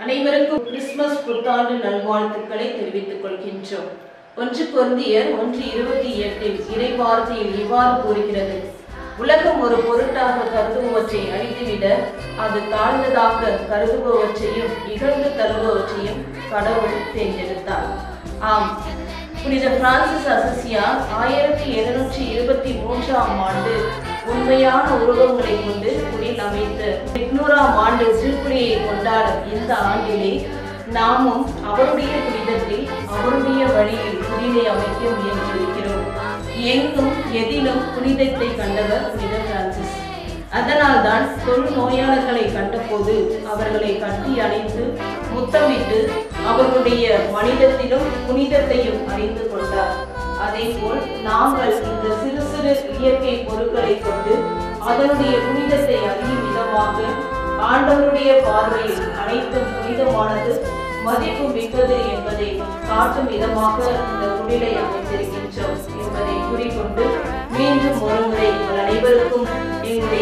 அனைவருக்கும் கிறிஸ்துமஸ் புத்தாண்டு நல்வாழ்த்துக்களை தெரிவித்துக் கொள்கின்றோம். 1 கொரிந்தியர் 1:28 இறை வார்த்தையில் இவ்வாறு கூறுகிறது: உலகம் ஒரு பொருட்டாக கருதுபவற்றை அழித்துவிட அது தாழ்ந்ததாக கருதுபவற்றையும் இகழ்ந்து தருபவற்றையும் கடவுள் தேர்ந்தெடுத்தார். ஆம், புனித பிரான்சிஸ் அசிசியார் 1723ஆம் ஆண்டு உண்மையான உருவங்களை கொண்டு குடில் அமைத்து 800ஆம் ஆண்டு திருப்பலியை கொண்டாடும் இந்த ஆண்டிலே நாமும் அவருடைய புனிதத்தில் அவருடைய வழியில் குடிலை அமைக்க முயன்றிருக்கிறோம். எங்கும் எதிலும் புனிதத்தை கண்டவர் புனித பிரான்சிஸ். அதனால்தான் தொழுநோயாளர்களை கண்டபோது அவர்களை கட்டி அணைத்து முத்தமிட்டு அவர்களுடைய மனிதத்திலும் புனிதத்தையும் அறிந்து கொண்டார். அதேபோல் நாங்கள் இந்த சிறு சிறு இயற்கை பொருட்களை கொண்டு அதனுடைய புனிதத்தை அறியும் விதமாக ஆண்டவருடைய பார்வையில் அனைத்தும் புனிதமானது, மதிப்பு மிக்கது என்பதை காட்டும் விதமாக இந்த குடிலை அமைத்திருக்கின்றோம் என்பதை கூறிக்கொண்டு மீண்டும் ஒருமுறை உங்கள் அனைவருக்கும் எங்களுடைய